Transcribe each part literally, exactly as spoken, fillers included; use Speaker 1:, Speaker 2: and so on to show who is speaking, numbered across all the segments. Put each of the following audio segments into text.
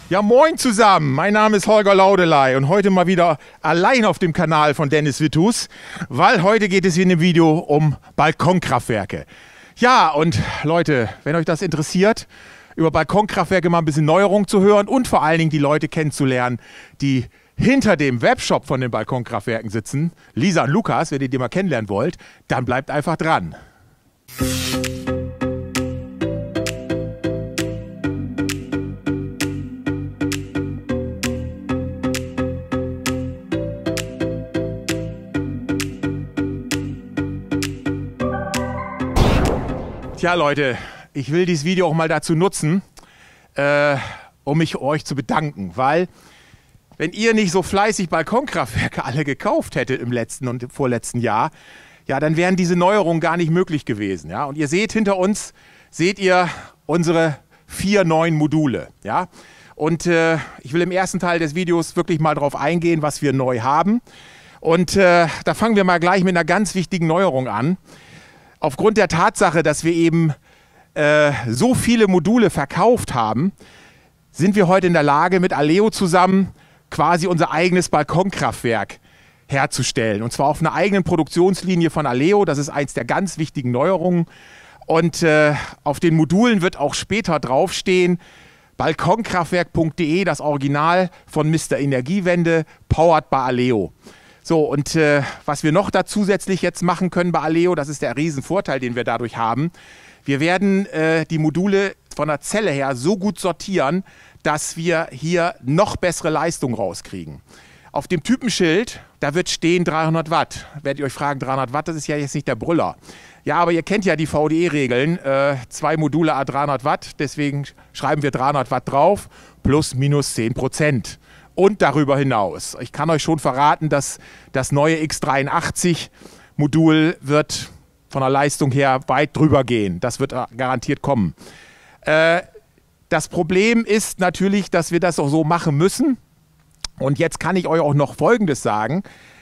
Speaker 1: Ja, moin zusammen. Mein Name ist Holger Laudeley und heute mal wieder allein auf dem Kanal von Dennis Wittus, weil heute geht es hier in dem Video um Balkonkraftwerke. Ja, und Leute, wenn euch das interessiert, über Balkonkraftwerke mal ein bisschen Neuerung zu hören und vor allen Dingen die Leute kennenzulernen, die hinter dem Webshop von den Balkonkraftwerken sitzen, Lisa und Lukas, wenn ihr die mal kennenlernen wollt, dann bleibt einfach dran. Tja Leute, ich will dieses Video auch mal dazu nutzen, äh, um mich euch zu bedanken, weil wenn ihr nicht so fleißig Balkonkraftwerke alle gekauft hättet im letzten und im vorletzten Jahr, ja, dann wären diese Neuerungen gar nicht möglich gewesen. Ja? Und ihr seht hinter uns, seht ihr unsere vier neuen Module. Ja? Und äh, ich will im ersten Teil des Videos wirklich mal darauf eingehen, was wir neu haben. Und äh, da fangen wir mal gleich mit einer ganz wichtigen Neuerung an. Aufgrund der Tatsache, dass wir eben äh, so viele Module verkauft haben, sind wir heute in der Lage, mit Aleo zusammen quasi unser eigenes Balkonkraftwerk herzustellen. Und zwar auf einer eigenen Produktionslinie von Aleo. Das ist eins der ganz wichtigen Neuerungen. Und äh, auf den Modulen wird auch später draufstehen, balkonkraftwerk punkt de, das Original von Mister Energiewende, powered by Aleo. So, und äh, was wir noch da zusätzlich jetzt machen können bei Aleo, das ist der Riesenvorteil, den wir dadurch haben. Wir werden äh, die Module von der Zelle her so gut sortieren, dass wir hier noch bessere Leistung rauskriegen. Auf dem Typenschild, da wird stehen dreihundert Watt. Werdet ihr euch fragen, dreihundert Watt, das ist ja jetzt nicht der Brüller. Ja, aber ihr kennt ja die V D E-Regeln, äh, zwei Module à dreihundert Watt, deswegen schreiben wir dreihundert Watt drauf, plus minus zehn Prozent. Und darüber hinaus. Ich kann euch schon verraten, dass das neue X dreiundachtzig Modul wird von der Leistung her weit drüber gehen. Das wird garantiert kommen. Äh, das Problem ist natürlich, dass wir das auch so machen müssen. Und jetzt kann ich euch auch noch Folgendes sagen.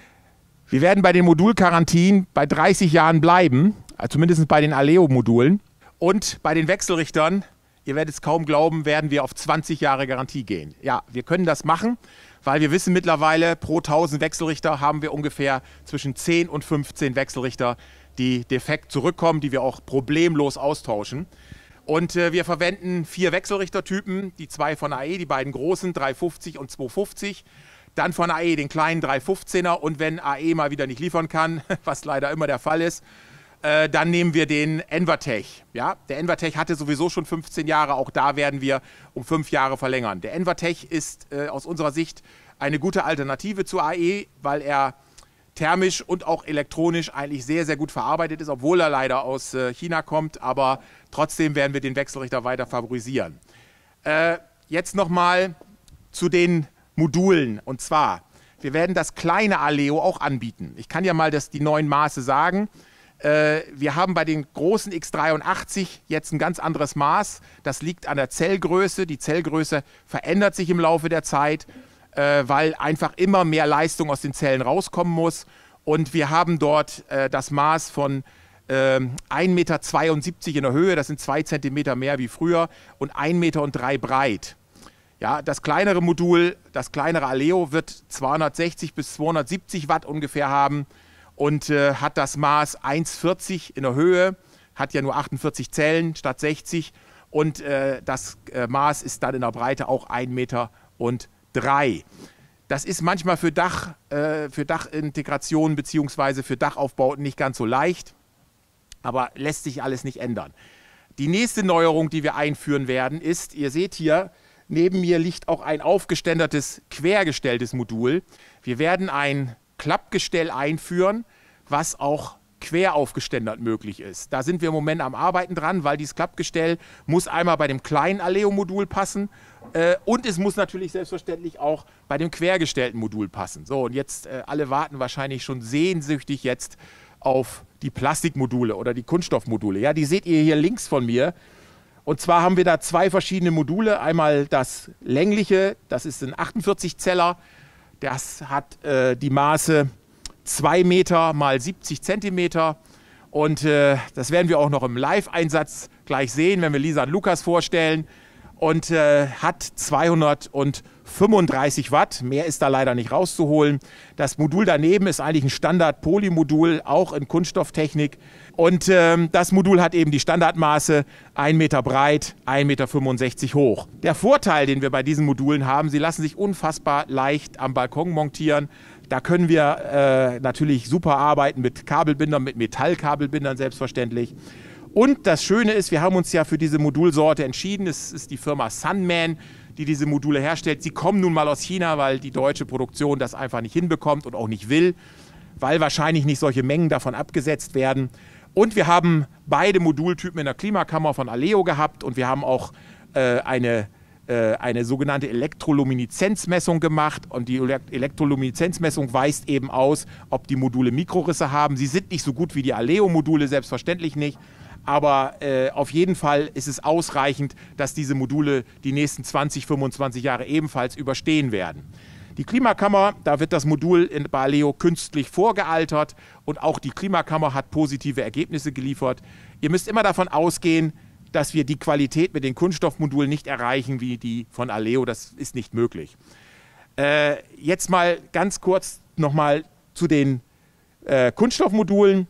Speaker 1: Wir werden bei den Modulgarantien bei dreißig Jahren bleiben, zumindest bei den Aleo-Modulen. Und bei den Wechselrichtern, ihr werdet es kaum glauben, werden wir auf zwanzig Jahre Garantie gehen. Ja, wir können das machen, weil wir wissen mittlerweile, pro tausend Wechselrichter haben wir ungefähr zwischen zehn und fünfzehn Wechselrichter, die defekt zurückkommen, die wir auch problemlos austauschen. Und äh, wir verwenden vier Wechselrichtertypen, die zwei von A E, die beiden großen, dreihundertfünfzig und zweihundertfünfzig. Dann von A E den kleinen dreihundertfünfzehner und wenn A E mal wieder nicht liefern kann, was leider immer der Fall ist, Äh, dann nehmen wir den Envatech. Ja? Der Envatech hatte sowieso schon fünfzehn Jahre, auch da werden wir um fünf Jahre verlängern. Der Envatech ist äh, aus unserer Sicht eine gute Alternative zu A E, weil er thermisch und auch elektronisch eigentlich sehr, sehr gut verarbeitet ist, obwohl er leider aus äh, China kommt, aber trotzdem werden wir den Wechselrichter weiter favorisieren. Äh, jetzt nochmal zu den Modulen, und zwar, wir werden das kleine Aleo auch anbieten. Ich kann ja mal das, die neuen Maße sagen. Wir haben bei den großen X dreiundachtzig jetzt ein ganz anderes Maß. Das liegt an der Zellgröße. Die Zellgröße verändert sich im Laufe der Zeit, weil einfach immer mehr Leistung aus den Zellen rauskommen muss. Und wir haben dort das Maß von ein Meter zweiundsiebzig in der Höhe, das sind zwei Zentimeter mehr wie früher, und ein Meter drei breit. Ja, das kleinere Modul, das kleinere Aleo, wird zweihundertsechzig bis zweihundertsiebzig Watt ungefähr haben. Und äh, hat das Maß eins Komma vierzig in der Höhe, hat ja nur achtundvierzig Zellen statt sechzig und äh, das äh, Maß ist dann in der Breite auch ein Meter drei. Das ist manchmal für, Dach, äh, für Dachintegration bzw. für Dachaufbauten nicht ganz so leicht, aber lässt sich alles nicht ändern. Die nächste Neuerung, die wir einführen werden, ist, ihr seht hier, neben mir liegt auch ein aufgeständertes, quergestelltes Modul. Wir werden ein Klappgestell einführen, was auch quer aufgeständert möglich ist. Da sind wir im Moment am Arbeiten dran, weil dieses Klappgestell muss einmal bei dem kleinen Aleo-Modul passen äh, und es muss natürlich selbstverständlich auch bei dem quergestellten Modul passen. So, und jetzt äh, alle warten wahrscheinlich schon sehnsüchtig jetzt auf die Plastikmodule oder die Kunststoffmodule. Ja, die seht ihr hier links von mir. Und zwar haben wir da zwei verschiedene Module. Einmal das längliche, das ist ein achtundvierzig Zeller. Das hat äh, die Maße zwei Meter mal siebzig Zentimeter und äh, das werden wir auch noch im Live-Einsatz gleich sehen, wenn wir Lisa und Lukas vorstellen. und äh, hat zweihundertfünfunddreißig Watt. Mehr ist da leider nicht rauszuholen. Das Modul daneben ist eigentlich ein Standard-Polymodul, auch in Kunststofftechnik. Und ähm, das Modul hat eben die Standardmaße, ein Meter breit, ein Meter fünfundsechzig hoch. Der Vorteil, den wir bei diesen Modulen haben, sie lassen sich unfassbar leicht am Balkon montieren. Da können wir äh, natürlich super arbeiten mit Kabelbindern, mit Metallkabelbindern selbstverständlich. Und das Schöne ist, wir haben uns ja für diese Modulsorte entschieden. Es ist die Firma Sunman, die diese Module herstellt. Sie kommen nun mal aus China, weil die deutsche Produktion das einfach nicht hinbekommt und auch nicht will, weil wahrscheinlich nicht solche Mengen davon abgesetzt werden. Und wir haben beide Modultypen in der Klimakammer von Aleo gehabt und wir haben auch äh, eine, äh, eine sogenannte Elektrolumineszenzmessung gemacht. Und die Elektrolumineszenzmessung weist eben aus, ob die Module Mikrorisse haben. Sie sind nicht so gut wie die Aleo-Module, selbstverständlich nicht. Aber äh, auf jeden Fall ist es ausreichend, dass diese Module die nächsten zwanzig, fünfundzwanzig Jahre ebenfalls überstehen werden. Die Klimakammer, da wird das Modul in, bei Aleo künstlich vorgealtert und auch die Klimakammer hat positive Ergebnisse geliefert. Ihr müsst immer davon ausgehen, dass wir die Qualität mit den Kunststoffmodulen nicht erreichen wie die von Aleo. Das ist nicht möglich. Äh, jetzt mal ganz kurz nochmal zu den äh, Kunststoffmodulen.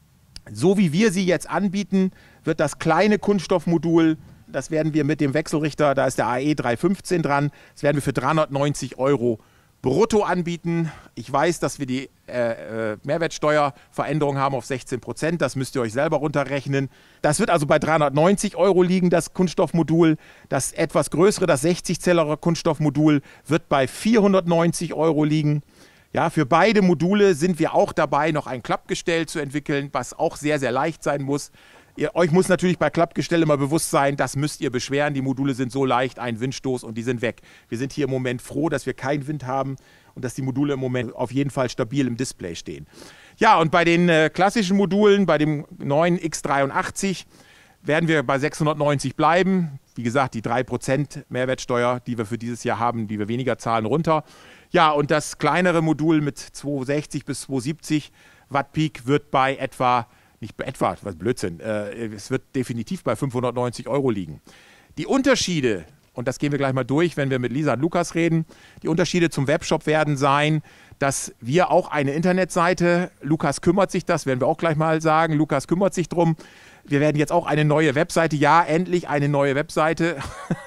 Speaker 1: So wie wir sie jetzt anbieten, wird das kleine Kunststoffmodul, das werden wir mit dem Wechselrichter, da ist der A E drei fünfzehn dran, das werden wir für dreihundertneunzig Euro brutto anbieten. Ich weiß, dass wir die äh, äh, Mehrwertsteuerveränderung haben auf sechzehn Prozent, das müsst ihr euch selber runterrechnen. Das wird also bei dreihundertneunzig Euro liegen, das Kunststoffmodul. Das etwas größere, das sechzig Zellere Kunststoffmodul wird bei vierhundertneunzig Euro liegen. Ja, für beide Module sind wir auch dabei, noch ein Klappgestell zu entwickeln, was auch sehr, sehr leicht sein muss. Ihr, euch muss natürlich bei Klappgestell immer bewusst sein, das müsst ihr beschweren. Die Module sind so leicht, ein Windstoß und die sind weg. Wir sind hier im Moment froh, dass wir keinen Wind haben und dass die Module im Moment auf jeden Fall stabil im Display stehen. Ja, und bei den äh, klassischen Modulen, bei dem neuen X dreiundachtzig, werden wir bei sechshundertneunzig bleiben. Wie gesagt, die drei Prozent Mehrwertsteuer, die wir für dieses Jahr haben, die wir weniger zahlen, runter. Ja, und das kleinere Modul mit zweihundertsechzig bis zweihundertsiebzig Watt Peak wird bei etwa, nicht bei etwa, was Blödsinn, äh, es wird definitiv bei fünfhundertneunzig Euro liegen. Die Unterschiede, und das gehen wir gleich mal durch, wenn wir mit Lisa und Lukas reden, die Unterschiede zum Webshop werden sein, dass wir auch eine Internetseite, Lukas kümmert sich das, werden wir auch gleich mal sagen, Lukas kümmert sich drum. Wir werden jetzt auch eine neue Webseite, ja, endlich eine neue Webseite.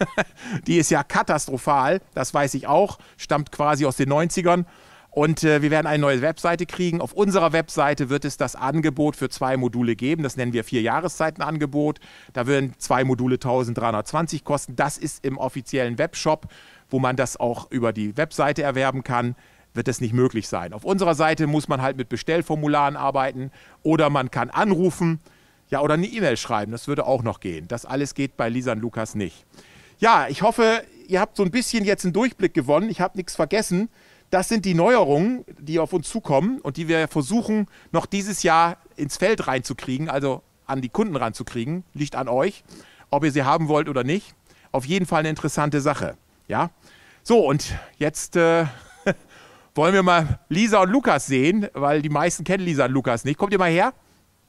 Speaker 1: Die ist ja katastrophal, das weiß ich auch, stammt quasi aus den neunzigern. Und äh, wir werden eine neue Webseite kriegen. Auf unserer Webseite wird es das Angebot für zwei Module geben. Das nennen wir Vier-Jahreszeiten-Angebot. Da würden zwei Module eintausenddreihundertzwanzig kosten. Das ist im offiziellen Webshop, wo man das auch über die Webseite erwerben kann. Wird das nicht möglich sein. Auf unserer Seite muss man halt mit Bestellformularen arbeiten oder man kann anrufen. Ja, oder eine E-Mail schreiben, das würde auch noch gehen. Das alles geht bei Lisa und Lukas nicht. Ja, ich hoffe, ihr habt so ein bisschen jetzt einen Durchblick gewonnen. Ich habe nichts vergessen. Das sind die Neuerungen, die auf uns zukommen und die wir versuchen, noch dieses Jahr ins Feld reinzukriegen, also an die Kunden ranzukriegen. Liegt an euch, ob ihr sie haben wollt oder nicht. Auf jeden Fall eine interessante Sache. Ja? So, und jetzt äh, wollen wir mal Lisa und Lukas sehen, weil die meisten kennen Lisa und Lukas nicht. Kommt ihr mal her?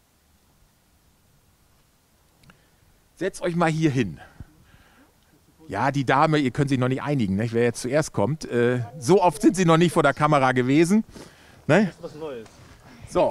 Speaker 1: Setzt euch mal hier hin. Ja, die Dame, ihr könnt sich noch nicht einigen, ne? Wer jetzt zuerst kommt. Äh, so oft sind sie noch nicht vor der Kamera gewesen. Ne?
Speaker 2: Das ist was Neues.
Speaker 1: So.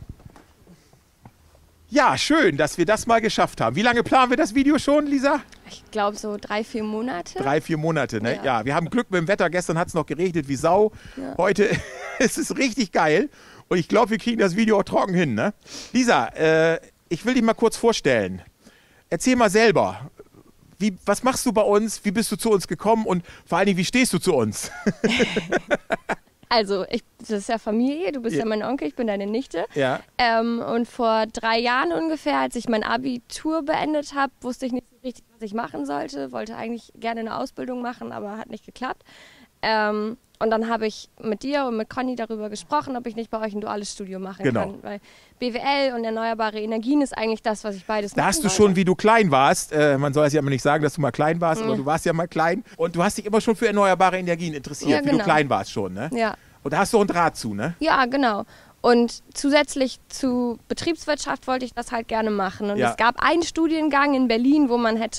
Speaker 1: Ja, schön, dass wir das mal geschafft haben. Wie lange planen wir das Video schon, Lisa?
Speaker 3: Ich glaube so drei, vier Monate.
Speaker 1: Drei, vier Monate, ne? Ja,
Speaker 3: Ja.
Speaker 1: ja, wir haben Glück mit dem Wetter. Gestern hat es noch geregnet wie Sau.
Speaker 3: Ja.
Speaker 1: Heute ist es richtig geil. Und ich glaube, wir kriegen das Video auch trocken hin, ne? Lisa, äh, ich will dich mal kurz vorstellen. Erzähl mal selber, wie, was machst du bei uns, wie bist du zu uns gekommen und vor allen Dingen, wie stehst du zu uns?
Speaker 3: Also, ich, das ist ja Familie, du bist
Speaker 1: Ja.
Speaker 3: ja, mein Onkel, ich bin deine Nichte.
Speaker 1: Ja.
Speaker 3: Ähm, und vor drei Jahren ungefähr, als ich mein Abitur beendet habe, wusste ich nicht so richtig, was ich machen sollte. Wollte eigentlich gerne eine Ausbildung machen, aber hat nicht geklappt. Ähm, und dann habe ich mit dir und mit Conny darüber gesprochen, ob ich nicht bei euch ein duales Studium machen
Speaker 1: Genau.
Speaker 3: kann. Weil B W L und erneuerbare Energien ist eigentlich das, was ich beides
Speaker 1: Da
Speaker 3: machen
Speaker 1: hast du
Speaker 3: wollte.
Speaker 1: schon, wie du klein warst, äh, man soll es ja immer nicht sagen, dass du mal klein warst,
Speaker 3: Mhm.
Speaker 1: aber du warst ja mal klein und du hast dich immer schon für erneuerbare Energien interessiert,
Speaker 3: Ja,
Speaker 1: wie du
Speaker 3: genau.
Speaker 1: klein warst schon, ne?
Speaker 3: Ja.
Speaker 1: Und da hast du auch einen Draht zu, ne?
Speaker 3: Ja, genau. Und zusätzlich zu Betriebswirtschaft wollte ich das halt gerne machen. Und
Speaker 1: Ja.
Speaker 3: es gab einen Studiengang in Berlin, wo man hätte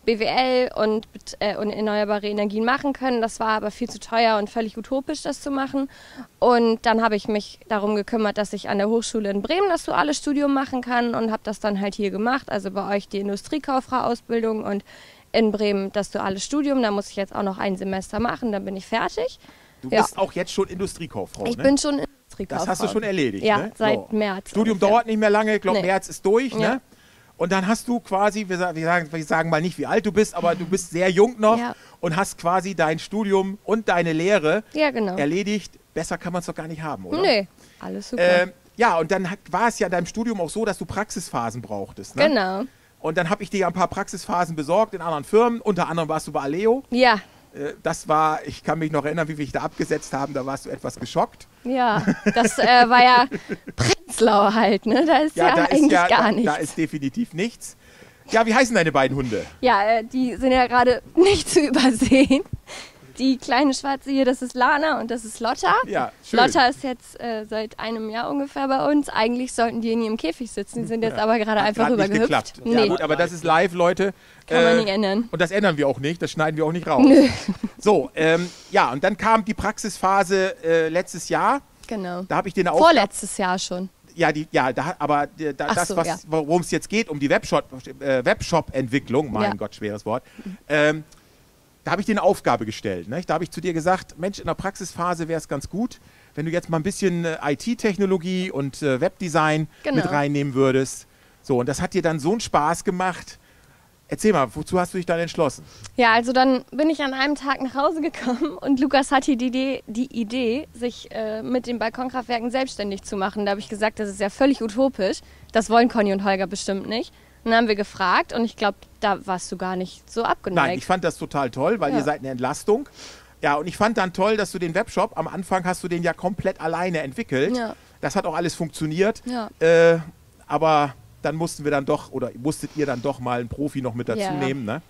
Speaker 3: B W L und, äh, und erneuerbare Energien machen können. Das war aber viel zu teuer und völlig utopisch, das zu machen. Und dann habe ich mich darum gekümmert, dass ich an der Hochschule in Bremen das duale Studium machen kann und habe das dann halt hier gemacht. Also bei euch die Industriekauffrau-Ausbildung und in Bremen das duale Studium. Da muss ich jetzt auch noch ein Semester machen, dann bin ich fertig.
Speaker 1: Du
Speaker 3: ja.
Speaker 1: bist auch jetzt schon Industriekauffrau,
Speaker 3: Ich
Speaker 1: ne?
Speaker 3: bin schon Industriekauffrau.
Speaker 1: Das hast du schon erledigt,
Speaker 3: Ja,
Speaker 1: ne?
Speaker 3: seit
Speaker 1: so.
Speaker 3: März.
Speaker 1: Studium
Speaker 3: ungefähr.
Speaker 1: dauert nicht mehr lange, ich glaube
Speaker 3: Nee.
Speaker 1: März ist durch,
Speaker 3: Ja.
Speaker 1: ne? Und dann hast du quasi, wir sagen, wir, sagen, wir sagen mal nicht, wie alt du bist, aber du bist sehr jung noch
Speaker 3: Ja.
Speaker 1: und hast quasi dein Studium und deine Lehre
Speaker 3: Ja, genau.
Speaker 1: erledigt. Besser kann man es doch gar nicht haben, oder?
Speaker 3: Nee, alles super.
Speaker 1: Ähm, ja, und dann hat- war es ja in deinem Studium auch so, dass du Praxisphasen brauchtest, ne?
Speaker 3: Genau.
Speaker 1: Und dann habe ich dir ja ein paar Praxisphasen besorgt in anderen Firmen. Unter anderem warst du bei Aleo.
Speaker 3: Ja,
Speaker 1: Äh, Das war, ich kann mich noch erinnern, wie wir dich da abgesetzt haben, da warst du etwas geschockt.
Speaker 3: ja. Das äh, war ja Prenzlau halt, ne? Da ist ja,
Speaker 1: da
Speaker 3: eigentlich
Speaker 1: ja,
Speaker 3: gar
Speaker 1: da,
Speaker 3: nichts.
Speaker 1: da ist definitiv nichts. Ja, wie heißen deine beiden Hunde?
Speaker 3: Ja, äh, die sind ja gerade nicht zu übersehen. Die kleine Schwarze hier, das ist Lana und das ist Lotta.
Speaker 1: Ja, schön.
Speaker 3: Lotta ist jetzt äh, seit einem Jahr ungefähr bei uns. Eigentlich sollten die in ihrem Käfig sitzen. Die sind jetzt aber gerade
Speaker 1: Hat
Speaker 3: einfach
Speaker 1: grad nicht
Speaker 3: rübergehüpft.
Speaker 1: geklappt.
Speaker 3: Nee,
Speaker 1: Ja gut, aber das ist live, Leute.
Speaker 3: kann man
Speaker 1: Äh,
Speaker 3: nicht ändern.
Speaker 1: Und das ändern wir auch nicht, das schneiden wir auch nicht raus.
Speaker 3: Nö.
Speaker 1: So, ähm, ja, und dann kam die Praxisphase äh, letztes Jahr.
Speaker 3: Genau.
Speaker 1: Da habe ich dir eine Aufgabe.
Speaker 3: Vorletztes Jahr schon.
Speaker 1: Ja, die, ja da, aber äh, da,
Speaker 3: Ach
Speaker 1: das,
Speaker 3: so,
Speaker 1: was,
Speaker 3: ja.
Speaker 1: worum es jetzt geht, um die Webshop, äh, Webshop-Entwicklung, mein
Speaker 3: Ja.
Speaker 1: Gott, schweres Wort, ähm, da habe ich dir eine Aufgabe gestellt. Ne? Da habe ich zu dir gesagt, Mensch, in der Praxisphase wäre es ganz gut, wenn du jetzt mal ein bisschen äh, I T-Technologie und äh, Webdesign
Speaker 3: Genau.
Speaker 1: mit reinnehmen würdest. So, und das hat dir dann so einen Spaß gemacht. Erzähl mal, wozu hast du dich dann entschlossen?
Speaker 3: Ja, also dann bin ich an einem Tag nach Hause gekommen und Lukas hatte die Idee, die Idee sich äh, mit den Balkonkraftwerken selbstständig zu machen. Da habe ich gesagt, das ist ja völlig utopisch. Das wollen Conny und Holger bestimmt nicht. Und dann haben wir gefragt und ich glaube, da warst du gar nicht so abgeneigt.
Speaker 1: Nein, ich fand das total toll, weil
Speaker 3: Ja.
Speaker 1: ihr seid eine Entlastung. Ja, und ich fand dann toll, dass du den Webshop, am Anfang hast du den ja komplett alleine entwickelt.
Speaker 3: Ja.
Speaker 1: Das hat auch alles funktioniert.
Speaker 3: Ja.
Speaker 1: Äh, aber dann mussten wir dann doch, oder musstet ihr dann doch mal einen Profi noch mit dazu
Speaker 3: Ja.
Speaker 1: nehmen, ne?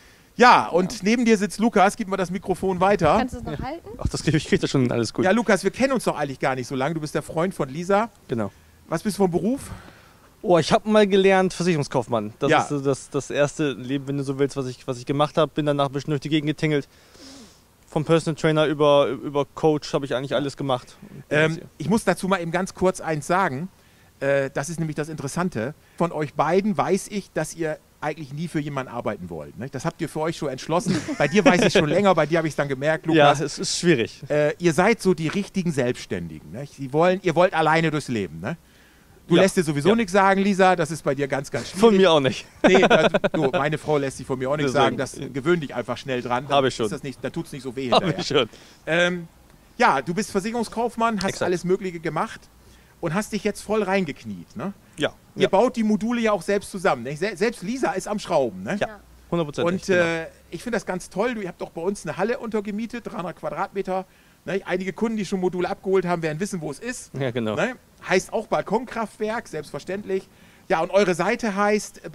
Speaker 1: Ja, und neben dir sitzt Lukas, gib mir das Mikrofon weiter.
Speaker 3: Kannst du es noch halten?
Speaker 2: Ach, das kriege ich, krieg das schon alles gut.
Speaker 1: Ja, Lukas, wir kennen uns doch eigentlich gar nicht so lange. Du bist der Freund von Lisa.
Speaker 2: Genau.
Speaker 1: Was bist du vom Beruf?
Speaker 2: Oh, ich habe mal gelernt Versicherungskaufmann. Das
Speaker 1: Ja.
Speaker 2: ist so das, das erste Leben, wenn du so willst, was ich, was ich gemacht habe. Bin danach ein bisschen durch die Gegend getingelt. Vom Personal Trainer über, über Coach habe ich eigentlich alles gemacht.
Speaker 1: Ähm, ich muss dazu mal eben ganz kurz eins sagen. Äh, das ist nämlich das Interessante. Von euch beiden weiß ich, dass ihr eigentlich nie für jemanden arbeiten wollt. Ne? Das habt ihr für euch schon entschlossen. Bei dir weiß ich schon länger, bei dir habe ich es dann gemerkt,
Speaker 2: ja,
Speaker 1: Lukas.
Speaker 2: es ist schwierig.
Speaker 1: Äh, ihr seid so die richtigen Selbstständigen. Ne? Sie wollen, ihr wollt alleine durchs Leben. Ne? Du
Speaker 2: Ja.
Speaker 1: lässt dir sowieso
Speaker 2: Ja.
Speaker 1: nichts sagen, Lisa. Das ist bei dir ganz, ganz schwierig.
Speaker 2: Von mir auch nicht.
Speaker 1: Nee, also, du, meine Frau lässt sich von mir auch nichts sagen.
Speaker 2: Deswegen.
Speaker 1: Das gewöhn dich einfach schnell dran. Dann
Speaker 2: Hab ich schon.
Speaker 1: Ist das nicht, dann tut es nicht so weh
Speaker 2: Habe
Speaker 1: hinterher.
Speaker 2: ich schon.
Speaker 1: Ähm, ja, du bist Versicherungskaufmann, hast
Speaker 2: Exakt.
Speaker 1: alles Mögliche gemacht und hast dich jetzt voll reingekniet. Ne?
Speaker 2: Ja.
Speaker 1: Ihr
Speaker 2: ja.
Speaker 1: baut die Module ja auch selbst zusammen. Ne? Se selbst Lisa ist am Schrauben. Ne?
Speaker 2: Ja, hundert Prozent.
Speaker 1: Und äh, ich finde das ganz toll. Du ihr habt doch bei uns eine Halle untergemietet, dreihundert Quadratmeter. Ne? Einige Kunden, die schon Module abgeholt haben, werden wissen, wo es ist.
Speaker 2: Ja, genau.
Speaker 1: Ne? Heißt auch Balkonkraftwerk, selbstverständlich. Ja, und eure Seite heißt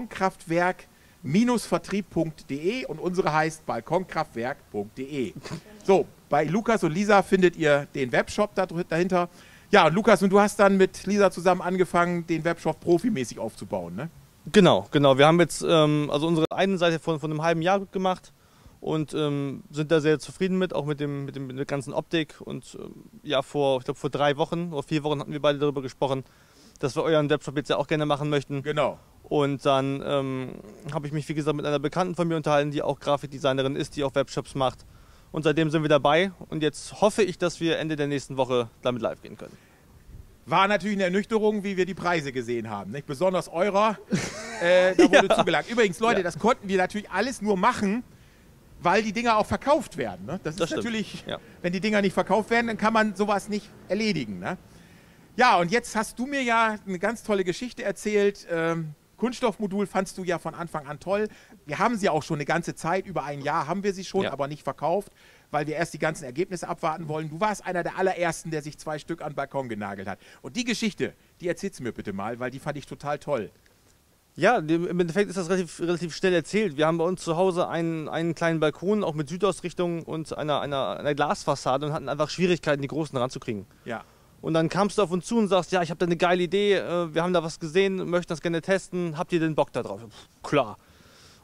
Speaker 1: balkonkraftwerk-vertrieb punkt de und unsere heißt balkonkraftwerk punkt de. So, bei Lukas und Lisa findet ihr den Webshop da dr- dahinter. Ja, und Lukas, und du hast dann mit Lisa zusammen angefangen, den Webshop profimäßig aufzubauen, ne?
Speaker 2: Genau, genau. Wir haben jetzt ähm, also unsere eine Seite von, von einem halben Jahr gemacht und ähm, sind da sehr zufrieden mit, auch mit, dem, mit, dem, mit der ganzen Optik. Und ähm, ja, vor, ich glaube, vor drei Wochen oder vier Wochen hatten wir beide darüber gesprochen, dass wir euren Webshop jetzt ja auch gerne machen möchten.
Speaker 1: Genau.
Speaker 2: Und dann ähm, habe ich mich, wie gesagt, mit einer Bekannten von mir unterhalten, die auch Grafikdesignerin ist, die auch Webshops macht. Und seitdem sind wir dabei und jetzt hoffe ich, dass wir Ende der nächsten Woche damit live gehen können.
Speaker 1: War natürlich eine Ernüchterung, wie wir die Preise gesehen haben. Nicht? Besonders eurer, äh, da wurde
Speaker 2: Ja.
Speaker 1: zugelangt. Übrigens, Leute,
Speaker 2: Ja.
Speaker 1: das konnten wir natürlich alles nur machen, weil die Dinger auch verkauft werden. Ne? Das,
Speaker 2: Das
Speaker 1: ist
Speaker 2: stimmt.
Speaker 1: natürlich,
Speaker 2: Ja.
Speaker 1: wenn die Dinger nicht verkauft werden, dann kann man sowas nicht erledigen. Ne? Ja, und jetzt hast du mir ja eine ganz tolle Geschichte erzählt. Ähm, Kunststoffmodul fandst du ja von Anfang an toll. Wir haben sie auch schon eine ganze Zeit, über ein Jahr haben wir sie schon,
Speaker 2: Ja.
Speaker 1: aber nicht verkauft, weil wir erst die ganzen Ergebnisse abwarten wollen. Du warst einer der allerersten, der sich zwei Stück an den Balkon genagelt hat. Und die Geschichte, die erzählst du mir bitte mal, weil die fand ich total toll.
Speaker 2: Ja, im Endeffekt ist das relativ, relativ schnell erzählt. Wir haben bei uns zu Hause einen, einen kleinen Balkon, auch mit Südausrichtung und einer, einer, einer Glasfassade und hatten einfach Schwierigkeiten, die großen ranzukriegen.
Speaker 1: Ja.
Speaker 2: Und dann kamst du auf uns zu und sagst, ja, ich habe da eine geile Idee, äh, wir haben da was gesehen, möchten das gerne testen, habt ihr den Bock da drauf? Pff, klar.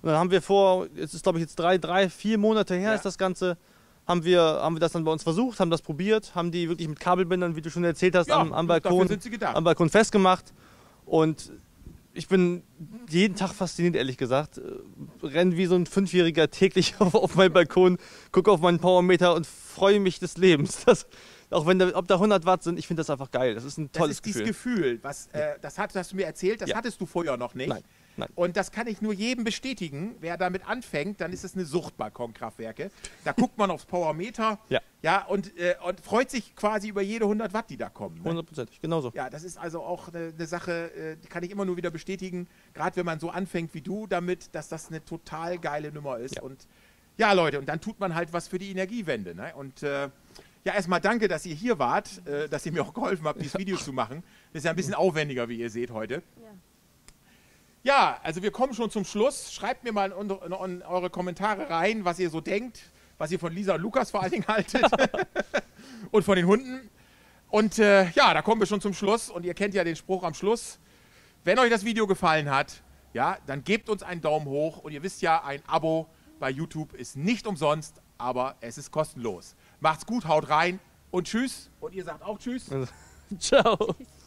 Speaker 2: Und dann haben wir vor, jetzt ist glaube ich jetzt drei, drei, vier Monate her
Speaker 1: Ja.
Speaker 2: ist das Ganze, haben wir, haben wir das dann bei uns versucht, haben das probiert, haben die wirklich mit Kabelbindern, wie du schon erzählt hast,
Speaker 1: Ja,
Speaker 2: am, am,
Speaker 1: dafür
Speaker 2: Balkon,
Speaker 1: sind sie gedacht.
Speaker 2: am Balkon festgemacht. Und ich bin jeden Tag fasziniert, ehrlich gesagt. Renn wie so ein Fünfjähriger täglich auf, auf meinen Balkon, gucke auf meinen Powermeter und freue mich des Lebens. Das, auch wenn da, ob da hundert Watt sind, ich finde das einfach geil. Das ist ein
Speaker 1: Das
Speaker 2: tolles
Speaker 1: ist dieses
Speaker 2: Gefühl.
Speaker 1: Gefühl, was, äh, das hat, hast du mir erzählt, das
Speaker 2: Ja.
Speaker 1: hattest du vorher noch nicht.
Speaker 2: Nein, nein.
Speaker 1: Und das kann ich nur jedem bestätigen. Wer damit anfängt, dann ist es eine Sucht, Balkonkraftwerke. Da guckt man aufs Powermeter,
Speaker 2: Ja.
Speaker 1: ja, und, äh, und freut sich quasi über jede hundert Watt, die da kommen. Ne?
Speaker 2: Hundertprozentig, genauso.
Speaker 1: Ja, das ist also auch eine, eine Sache, äh, die kann ich immer nur wieder bestätigen, gerade wenn man so anfängt wie du damit, dass das eine total geile Nummer ist.
Speaker 2: Ja.
Speaker 1: Und ja, Leute, und dann tut man halt was für die Energiewende. Ne? Und äh, ja, erstmal danke, dass ihr hier wart, äh, dass ihr mir auch geholfen habt, dieses Video zu machen. Das ist ja ein bisschen aufwendiger, wie ihr seht heute.
Speaker 3: Ja.
Speaker 1: Ja, also wir kommen schon zum Schluss. Schreibt mir mal in, in, in eure Kommentare rein, was ihr so denkt, was ihr von Lisa und Lukas vor allen Dingen haltet und von den Hunden. Und äh, ja, da kommen wir schon zum Schluss und ihr kennt ja den Spruch am Schluss. Wenn euch das Video gefallen hat, ja, dann gebt uns einen Daumen hoch und ihr wisst ja, ein Abo bei YouTube ist nicht umsonst, aber es ist kostenlos. Macht's gut, haut rein und tschüss. Und ihr sagt auch tschüss.
Speaker 2: Ciao.